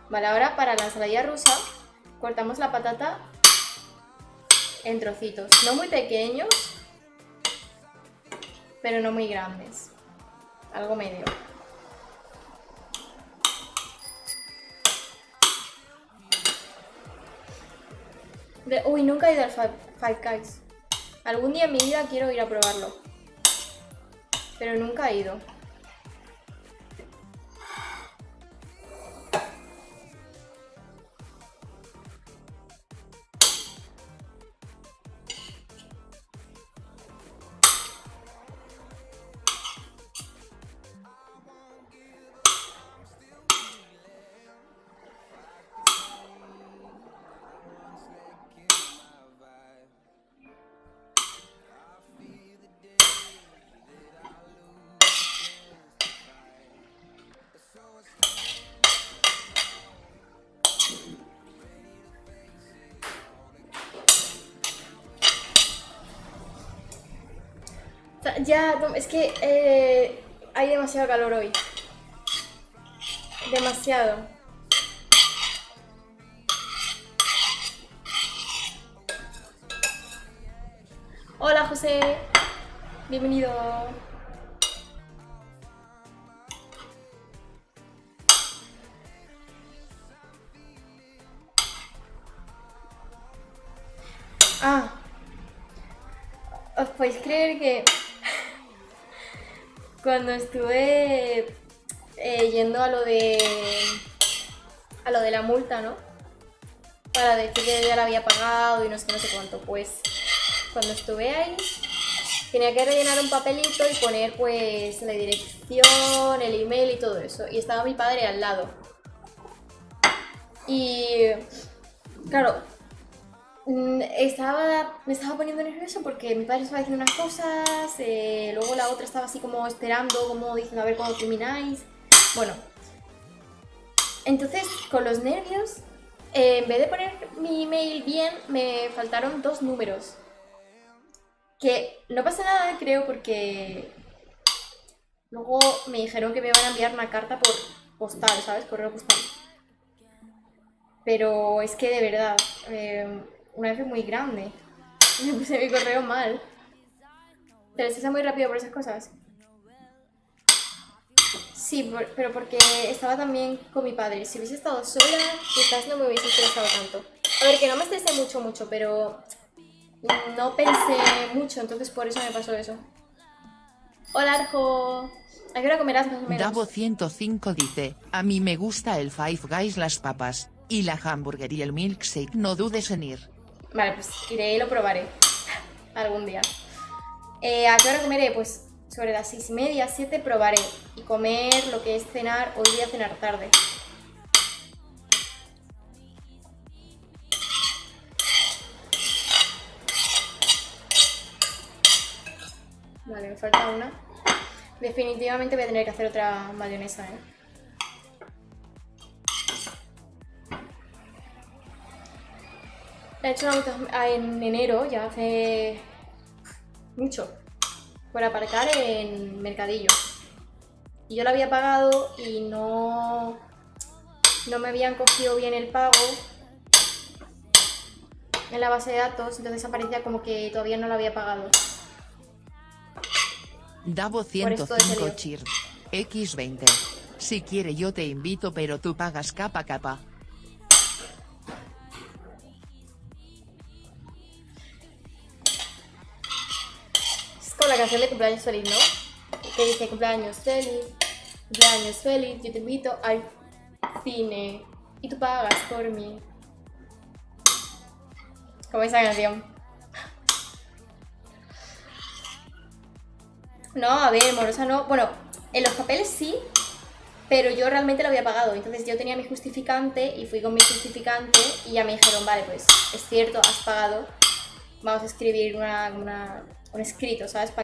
Vale, ahora para la ensalada rusa cortamos la patata en trocitos, no muy pequeños, pero no muy grandes, algo medio. Uy, nunca he ido al Five Guys. Algún día en mi vida quiero ir a probarlo, pero nunca he ido. Ya, es que hay demasiado calor hoy. Demasiado. Hola, José. Bienvenido. Ah. ¿Os podéis creer que cuando estuve yendo a lo de la multa, ¿no? Para decir que ya la había pagado y no sé cuánto, pues cuando estuve ahí tenía que rellenar un papelito y poner pues la dirección, el email y todo eso, y estaba mi padre al lado. Y claro, me estaba poniendo nerviosa porque mi padre estaba diciendo unas cosas, luego la otra estaba así como esperando, como diciendo a ver cuándo termináis. Bueno, entonces con los nervios, en vez de poner mi email bien, me faltaron 2 números. Que no pasa nada, creo, porque luego me dijeron que me iban a enviar una carta por postal, ¿sabes? Correo postal. Pero es que de verdad, una vez muy grande. Me puse mi correo mal. ¿Te lo estás muy rápido por esas cosas? Sí, pero porque estaba también con mi padre. Si hubiese estado sola, quizás no me hubiese estresado tanto. A ver, que no me estresé mucho, pero no pensé mucho, entonces por eso me pasó eso. Hola, Arjo. ¿A qué hora comerás más o menos? Davo 105 dice, a mí me gusta el Five Guys, las papas, y la hamburger y el milkshake, no dudes en ir. Vale, pues iré y lo probaré algún día. ¿A qué hora comeré? Pues sobre las 6:30, 7 probaré. Y comer lo que es cenar, hoy voy a cenar tarde. Vale, me falta una. Definitivamente voy a tener que hacer otra mayonesa, ¿eh? La he hecho una multa en enero, ya hace mucho, por aparcar en Mercadillo. Y yo la había pagado y no me habían cogido bien el pago en la base de datos, entonces aparecía como que todavía no lo había pagado. Davo 105 cheer. X20. Si quiere yo te invito pero tú pagas capa. Es como la canción de cumpleaños feliz, ¿no? Que dice cumpleaños feliz, yo te invito al cine y tú pagas por mí. Como esa canción. No, a ver, morosa no. Bueno, en los papeles sí, pero yo realmente lo había pagado. Entonces yo tenía mi justificante y fui con mi justificante y ya me dijeron, vale, pues es cierto, has pagado. Vamos a escribir un escrito, ¿sabes?